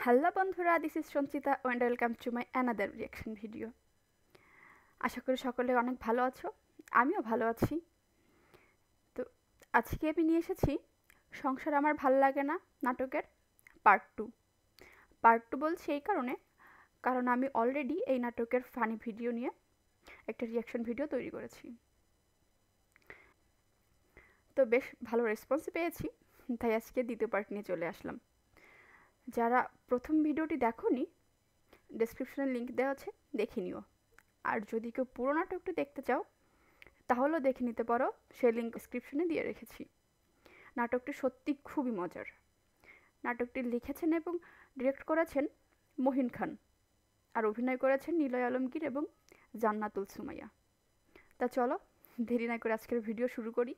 Hello বন্ধুরা, this is Sanchita and welcome to my another reaction video. আশা করি সকলে অনেক ভালো আছো, আমিও ভালো আছি। তো আজকে আমি নিয়ে এসেছি সংসার আমার ভাল লাগে না নাটকের পার্ট টু বলছি এই কারণ আমি অলরেডি এই নাটকের ফানি ভিডিও নিয়ে একটা রিয়াকশন ভিডিও তৈরি করেছি। তো বেশ ভালো রেসপন্স পেয়েছি, তাই আজকে দ্বিতীয় পার্ট নিয়ে চলে আসলাম। যারা প্রথম ভিডিওটি দেখোনি, ডেসক্রিপশনে লিঙ্ক দেওয়া আছে, দেখে নিও। আর যদি কেউ পুরো নাটকটি দেখতে চাও তাহলেও দেখে নিতে পারো, সেই লিঙ্ক ডেসক্রিপশনে দিয়ে রেখেছি। নাটকটি সত্যি খুবই মজার। নাটকটি লিখেছেন এবং ডিরেক্ট করেছেন মহিন খান, আর অভিনয় করেছেন নিলয় আলমগীর এবং জান্নাতুল সুমাইয়া। তা চলো দেরি না করে আজকের ভিডিও শুরু করি।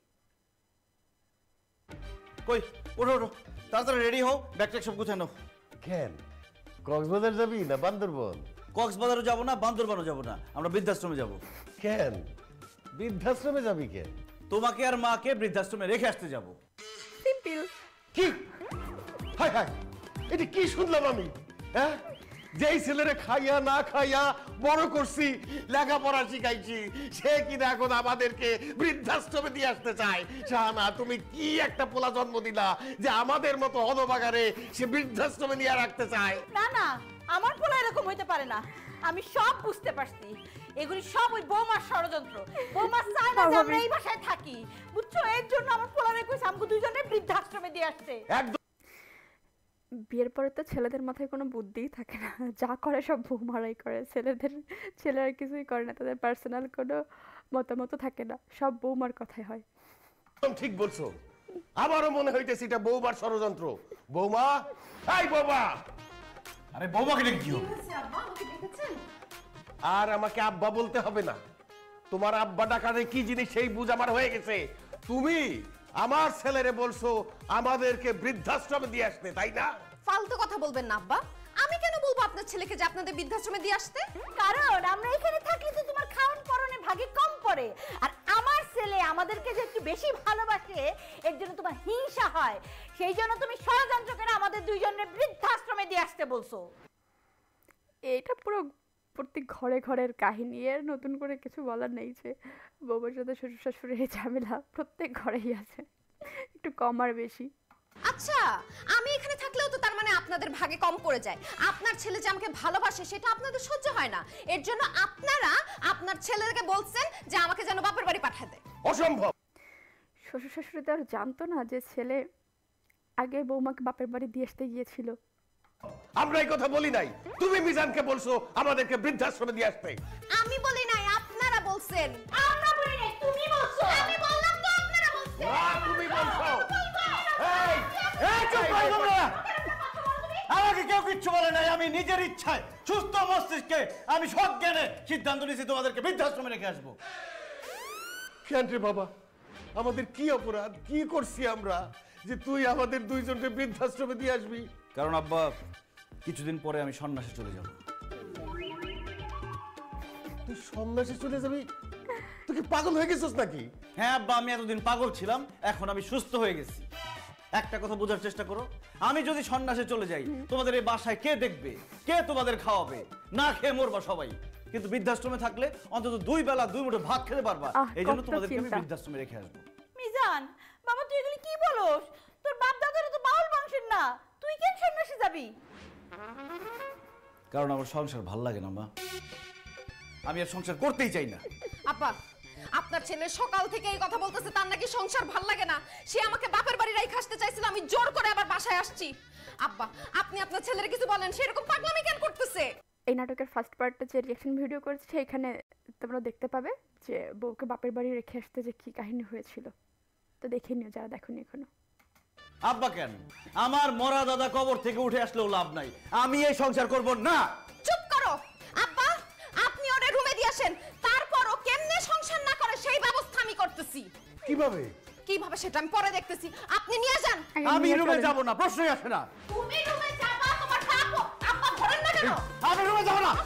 কই ওঠো ওঠো, তাড়াতাড়ি রেডি হও, ব্যাগ ট্যাগ সব গুছানো। কেন কক্সবাজার যাবি না বান্দরবন? কক্সবাজারও যাবো না, বান্দরবানও যাবো না, আমরা বৃদ্ধাশ্রমে যাবো। কেন বৃদ্ধাশ্রমে যাবি কেন? তোমাকে আর মাকে বৃদ্ধাশ্রমে রেখে আসতে যাবো। সিম্পল। কি হাই হাই, এটা কি শুনলাম আমি? হ্যাঁ, যেই ছেলেরে খাইয়া না খাইয়া বড় করছি, লেখাপড়া শিখাইছি, সে কিনা এখন আমাদেরকে বৃদ্ধাশ্রমে দিয়ে আসতে চায়। শাহানা, তুমি কি একটা পোলা জন্ম দিলা যে আমাদের মতো হতভাগারে সে বৃদ্ধাশ্রমে নিয়ে রাখতে চায়? না না, আমার পোলা এরকম হইতে পারে না। আমি সব বুঝতে পারছি, এগুলি সব ওই বৌমার ষড়যন্ত্র। বৌমা চায় না যে আমরা এই বাসায় থাকি, বুঝছো? এর জন্য আমার পোলারে কইছে আমগো দুইজনে বৃদ্ধাশ্রমে দিয়ে আসছে। একদম। বিয়ের পরে তো ছেলেদের মাথায় কোনো বুদ্ধিই থাকে না, যা করে সব বৌমারাই করে। ছেলেরা কিছুই করে না, তাদের পার্সোনাল কোনো মতামত থাকে না, সব বৌমার কথাই হয়। ঠিক বলছো, আমারও মনে হইতেছে এটা বৌমার ষড়যন্ত্র। বৌমা, এই বৌমা! আরে বৌমাকে ডেকে কি হবে? আর আমাকে আব্বা বলতে হবে না। তোমার আব্বা ডাকারে কি জিনিস সেই বুঝ আমার হয়ে গেছে। তুমি আমার ছেলেরে বলছো আমাদেরকে বৃদ্ধাশ্রমে দিয়ে আসতে, তাই না? ফালতু কথা বলবেন না আব্বা। আমি কেন বলবো আপনার ছেলেকে যে আপনাদের বৃদ্ধাশ্রমে দিয়ে আসতে? কারণ আমরা এখানে থাকলে তো তোমার খাওয়ান পরনে ভাগে কম পড়ে, আর আমার ছেলে আমাদেরকে যে একটু বেশি ভালোবাসে, এর জন্য তোমার হিংসা হয়। সেই জন্য তুমি ষড়যন্ত্র করে আমাদের দুইজনের বৃদ্ধাশ্রমে দিয়ে আসতে বলছো। এটা পুরো প্রত্যেক ঘরে ঘরের কাহিনী, এর নতুন করে কিছু বলার নেই। যে বউয়ের সাথে শ্বশুর শাশুড়ির এই ঝামেলা প্রত্যেক ঘরেই আছে, একটু কম আর বেশি। আচ্ছা, আমি এখানে থাকলেও তো তার মানে আপনাদের ভাগে কম পড়ে যায়। আপনার ছেলে যে আমাকে ভালোবাসে সেটা আপনাদের সহ্য হয় না, এর জন্য আপনারা আপনার ছেলেকে বলছেন যে আমাকে যেন বাপের বাড়ি পাঠায় দেয়। অসম্ভব। শ্বশুর শাশুড়ি তো আর জানতো না যে ছেলে আগে বৌমাকে বাপের বাড়ি দিয়ে আসতে গিয়েছিল। আমরা এই কথা বলি নাই, তুমি মিজানকে বলছো আমাদেরকে বৃদ্ধাশ্রমে দিয়ে আসতে। আমি বলি নাই, আপনারা বলছেন। আমরা বলি নাই, তুমি বলছো। আমি বললাম তো আপনারা বলছেন। তুমি বলছো। এই চুপ করো তোমরা! আমাকে কেউ কিচ্ছু বলে নাই, আমি নিজের ইচ্ছায় সুস্থ মস্তিষ্কে আমি সব জ্ঞানে সিদ্ধান্ত নিয়েছি তোমাদেরকে বৃদ্ধাশ্রমে রেখে আসবো। কেন রে বাবা, আমাদের কি অপরাধ, কি করছি আমরা যে তুই আমাদের দুইজনকে বৃদ্ধাশ্রমে দিয়ে আসবি? কারণ আব্বা, কিছুদিন পরে আমি সন্ন্যাসে চলে যাব। তুই সন্ন্যাসে চলে যাবি? তুই কি পাগল হয়ে গেছিস নাকি? হ্যাঁ আব্বা, আমি এতদিন পাগল ছিলাম, এখন আমি সুস্থ হয়ে গেছি। একটা কথা বোঝার চেষ্টা করো, আমি যদি সন্ন্যাসে চলে যাই, তোমাদের এই বাসায় কে দেখবে, কে তোমাদের খাওয়াবে? না খেয়ে মরবা সবাই। কিন্তু বৃদ্ধাশ্রমে থাকলে অন্তত দুই বেলা দুই মুঠো ভাত খেতে পারবা। এই জন্য তোমাদেরকে আমি বৃদ্ধাশ্রমে রেখে আসবো। মিজান বাবা, তুই এগুলি কি বলস? তোর বাপ দাদারা তো বাউল বংশের না, তুই কেন সন্ন্যাসী যাবি? কারণ আমার সংসার ভাল লাগে না মা, আমি আর সংসার করতেই চাই না। আব্বা, আপনার ছেলে সকাল থেকে এই কথা বলতেছে তার নাকি সংসার ভাল লাগে না, সে আমাকে বাপের বাড়ি রাইখে আসতে চাইছিল, আমি জোর করে আবার বাসায় আসছি। আব্বা, আপনি আপনার ছেলের কিছু বলেন, সে এরকম পাগলামি কেন করতেছে? এই নাটকের ফার্স্ট পার্টটা যে রিয়াকশন ভিডিও করেছে সেইখানে তোমরা দেখতে পাবে যে বউকে বাপের বাড়ি রেখে আসতে যে কি কাহিনী হয়েছিল। তো দেখে নিও যারা দেখোনি এখনো। আব্বা কেন? আমার মরা দাদা কবর থেকে উঠে আসলেও লাভ নাই, আমি এই সংসার করব না। চুপ করো আব্বা, আপনি ওরে রুমে দিয়ে আসেন, তারপরও কেমনে সংসার না করে সেই ব্যবস্থা আমি করতেছি। কিভাবে কিভাবে সেটা আমি পরে দেখতেছি, আপনি নিয়ে যান। আমি রুমে যাব না, প্রশ্নই আসে না। তুমি রুমে যাবা, তোমার বাপ আব্বা ধরেন না কেন? আমি রুমে যাব না।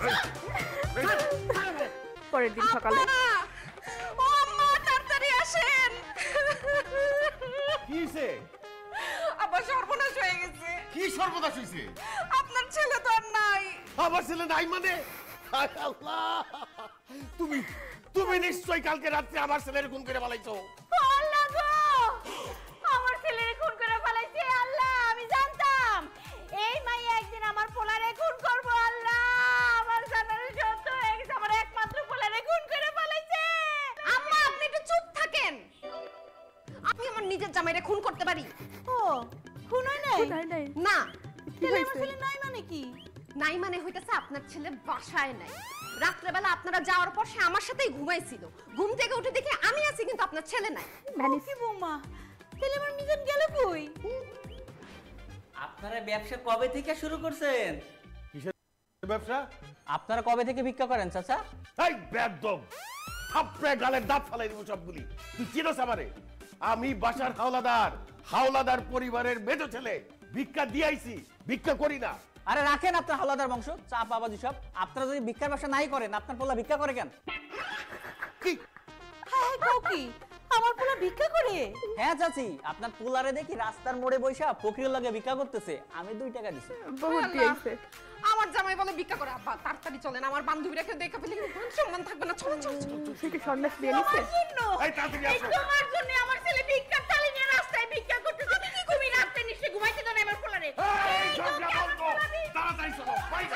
পরের দিন সকালে ও আম্মা, তাড়াতাড়ি আসেন। কি হইছে? আব্বা সর্বনাশ হয়ে গেছে। কি সর্বনাশ হইছে? আপনার ছেলে তো আর নাই। আমার ছেলে নাই মানে? হায় আল্লাহ! তুমি তুমি নিশ্চয়ই কালকে রাত্রে আমার ছেলের খুন করে পালাইছো। আল্লাহ গো, আমার ছেলেরে খুন করে ফেলাইছে। আল্লাহ, আমি জানতাম এই মাইয়া একদিন আমার পোলারে খুন করব। আল্লাহ, আমার জানার সত্য হয়ে গেছে, আমার একমাত্র পোলারে খুন করে ফেলাইছে। আম্মা আপনি একটু চুপ থাকেন। আমি আমার নিজের জামাইরে খুন করতে পারি। ও, খুন হয় নাই? নাই নাই না, কি তাহলে আমার হয়েছে? ছেলে নাই মানে কি? নাই মানে হইতেছে আপনার ছেলে বাসায় নাই। রাত্রেবেলা আপনারা যাওয়ার পর সে আমার সাথেই ঘুমাইছিল। ঘুম থেকে উঠে দেখি আমি আছি কিন্তু আপনার ছেলে নাই। ভ্যানিস কি বৌমা, তাহলে আমার মিজান গেল কই? আপনারা ব্যবসা কবে থেকে শুরু করছেন? ব্যবসা? আপনারা কবে থেকে ভিক্ষা করেন চাচা? এই বেদম! থাপড়ে গালের দাঁত ফালাই দিব সবগুলি। তুই চিনোস আমারে? আমি বাসার হাওলাদার পরিবারের মেজো ছেলে। ভিক্ষা দিয়াইছি, ভিক্ষা করি না। আরে রাখেন আপনার হাওলাদার বংশ, চা বাবাজি সব। আপনারা যদি ভিক্ষার ব্যবসা নাই করেন, আপনার পোলা ভিক্ষা করে কেন? কি? হ্যাঁ, কও কি? আমার পোলা ভিক্ষা করে? হ্যাঁ চাচি, আপনার পোলারে দেখি রাস্তার মোড়ে বইসা ফকির লাগে ভিক্ষা করতেছে। আমি 2 টাকা দিছি। বহুত দিয়েছে। আমার জামাই বলে ভিক্ষা করে। আব্বা তাড়াতাড়ি চলেন, আমার বান্ধবীরা কেউ দেখে ফেলে মান সম্মান থাকবে না। চলুন চলুন চলুন। সে কি সন্ন্যাস দিয়ে নিছে? তোমার জন্য? এই তাড়াতাড়ি এই আসো। তোমার জন্য আমার ছেলে ভিক্ষার থালি নিয়ে রাস্তায় ভিক্ষা করতেছে। তুমি রাতে নিশ্চয়ই ঘুমাইতে দাও না আমার পোলারে। এই ঝগড়া বন্ধ। তাড়াতাড়ি চলো, বাইরে।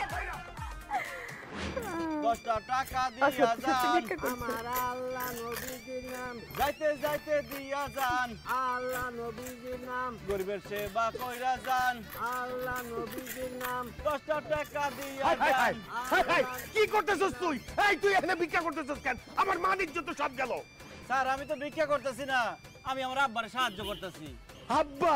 10টা টাকা দিয়া সত্যি সত্যি যান, ভিক্ষা করছে। আল্লাহ নবীজির নাম, যাইতে যাইতে দিয়া যান, আল্লাহ নবীজির নাম, গরিবের সেবা কইরা যান, আল্লাহ নবীজির নাম। 10টা টাকা দিয়া হাই, হাই, হাই, যান। হাই, হাই, কি করতেছস তুই? এই তুই এখানে ভিক্ষা করতেছস কেন? আমার মান ইজ্জত তো সব গেল। স্যার আমি তো ভিক্ষা করতেছি না, আমি আমার আব্বারে সাহায্য করতেছি। আব্বা?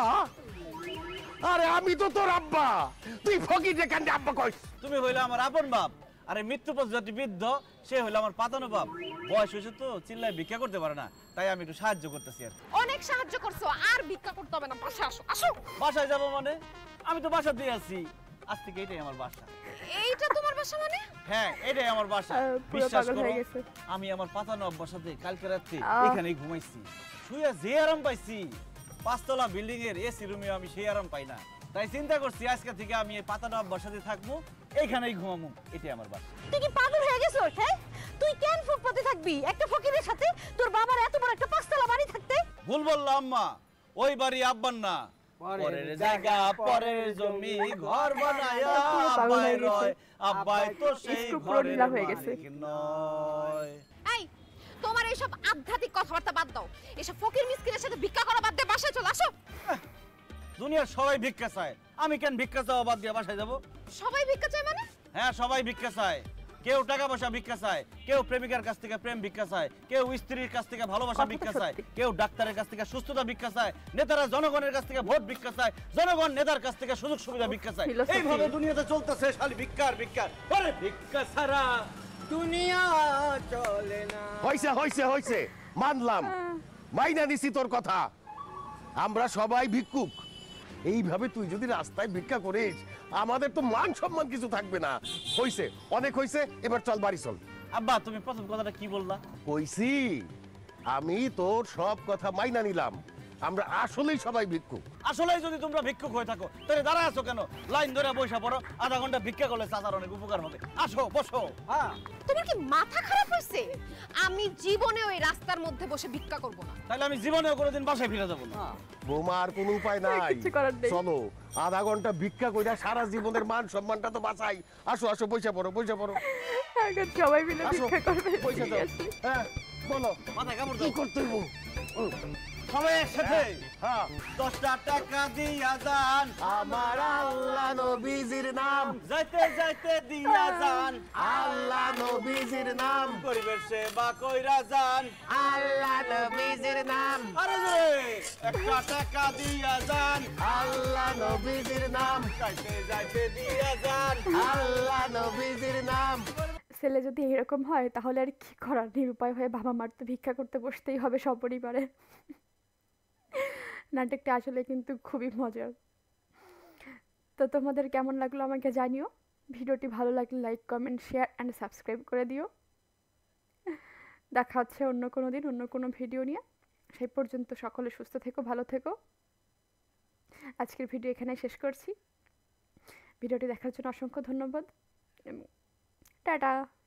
আরে আমি তো তোর আব্বা। তুই ফকির রে কেন আব্বা কইস? তুমি হইলে আমার আপন বাপ, আরে মৃত্যু পথযাত্রী বৃদ্ধ সে হইলো আমার পাতানো বাপ। বয়স হয়েছে তো চিল্লায় ভিক্ষা করতে পারে না, তাই আমি একটু সাহায্য করতেছি আর কি। অনেক সাহায্য করছো, আর ভিক্ষা করতে হবে না। বাসায় আসো আসো। বাসায় যাবো মানে? আমি তো বাসা দিয়ে আছি, আজ থেকে এটাই আমার বাসা। এইটা তোমার বাসা মানে? হ্যাঁ এটাই আমার বাসা। পুরো বিশ্বাস পাগল করো, হয়ে গেছে। আমি আমার পাতানো আব্বার সাথে কালকে রাত্রে আহ। এখানেই ঘুমাইছি। শুয়ে যে আরাম পাইছি, 5 তলা বিল্ডিং এর এসি রুমে আমি সেই আরাম পাই না। তাই চিন্তা করছি আজকে থেকে আমি এই পাতানো আব্বার সাথে থাকবো, এইখানেই ঘুমাবো। এটাই আমার বাসা। তুই কি পাগল হয়ে গেছিস? হ্যাঁ, তুই কেন ফুটপাতে থাকবি একটা ফকিরের সাথে? তোর বাবার এত বড় একটা 5 তলা বাড়ি থাকতে? ভুল বললাম আম্মা, ওই বাড়ি আব্বার না। পরের জায়গা পরের জমি ঘর বানায়া পুরো পাগল আব্বাই হয়ে গেছে। রয়, আব্বাই তো সেই একটু পুরো ঘরের ঢিলা হয়ে গেছে। মালিক নয়। এই তোমার এইসব আধ্যাত্মিক কথাবার্তা বাদ দাও। এসব ফকির মিসকিনের সাথে ভিক্ষা করা বাদ দিয়ে বাসায় চলে আসো। দুনিয়ার সবাই ভিক্ষা চায়, আমি কেন ভিক্ষা চাওয়া বাদ দিয়ে বাসায় যাব? সবাই ভিক্ষা চায় মানে? হ্যাঁ সবাই ভিক্ষা চায়। কেউ টাকা পয়সা ভিক্ষা চায়, কেউ প্রেমিকার কাছ থেকে প্রেম ভিক্ষা চায়, কেউ স্ত্রীর কাছ থেকে ভালোবাসা কথাটা ভিক্ষা চায়, সত্যি। কেউ ডাক্তারের কাছ থেকে সুস্থতা ভিক্ষা চায়, নেতারা জনগণের কাছ থেকে ভোট ভিক্ষা চায়, জনগণ নেতার কাছ থেকে সুযোগ সুবিধা ভিক্ষা চায়। Philosophy। এইভাবে দুনিয়াতে চলতেছে খালি ভিক্ষার ভিক্ষা। আরে ভিক্ষা ছাড়া দুনিয়া চলে না। হইছে হইছে হইছে, মানলাম, মাইনা নিছি তোর কথা। আমরা সবাই ভিক্ষুক। এইভাবে তুই যদি রাস্তায় ভিক্ষা করিস, আমাদের তো মান সম্মান কিছু থাকবে না। হইছে, অনেক হইছে, এবার চল বাড়ি চল। আব্বা তুমি প্রথম কথাটা কি বললা? কইছি আমি তোর সব কথা মাইনা নিলাম। আমরা আসলেই সবাই ভিক্ষুক। আসলে যদি তোমরা ভিক্ষুক হয়ে থাকো তাহলে দাঁড়ায় আছো কেন? লাইন ধরে বসে পড়ো, আধা ঘন্টা ভিক্ষা করলে চাচার অনেক উপকার হবে। আসো বসো। হ্যাঁ তোমার কি মাথা খারাপ হয়েছে? আমি জীবনে ওই রাস্তার মধ্যে বসে ভিক্ষা করব না। তাহলে আমি জীবনেও কোনোদিন বাসায় ফিরে যাবো না। বৌমা আর কোনো উপায় নাই, কিচ্ছু করার নেই। চলো আধা ঘন্টা ভিক্ষা কইরা সারা জীবনের মান সম্মানটা তো বাঁচাই। আসো আসো, বসে পড়ো বসে পড়ো। এখন সবাই মিলে আসো ভিক্ষা করবে। বসে যাও। Seriously? হ্যাঁ বলো মাথায় কামড় কি দাও। করতে হইব? সবাই একসাথে হ্যাঁ, 10টা টাকা দিয়া যান, আমার আল্লাহ নবীজির নাম, যাইতে যাইতে দিয়া যান, আল্লাহ নবীজির নাম, গরিবের সেবা কইরা যান। আল্লাহ নবীজির নাম, আরে জোরে 1টা টাকা দিয়া যান, আল্লাহ নবীজির নাম, যাইতে যাইতে দিয়া যান। আল্লাহ নবীজির নাম। ছেলে যদি এরকম হয় তাহলে আর কি করার, নিরুপায় হয়ে বাবা মার তো ভিক্ষা করতে বসতেই হবে সপরিবারে। নাটকটা আসলে কিন্তু খুবই মজার। তো তোমাদের কেমন লাগলো আমাকে জানিও। ভিডিওটি ভালো লাগলে like comment share and subscribe করে দিও। দেখা হচ্ছে অন্য কোনো দিন অন্য কোনো ভিডিও নিয়ে। সেই পর্যন্ত সকলে সুস্থ থেকো, ভালো থেকো। আজকের ভিডিও এখানে শেষ করছি। ভিডিওটি দেখার জন্য অসংখ্য ধন্যবাদ। টাটা।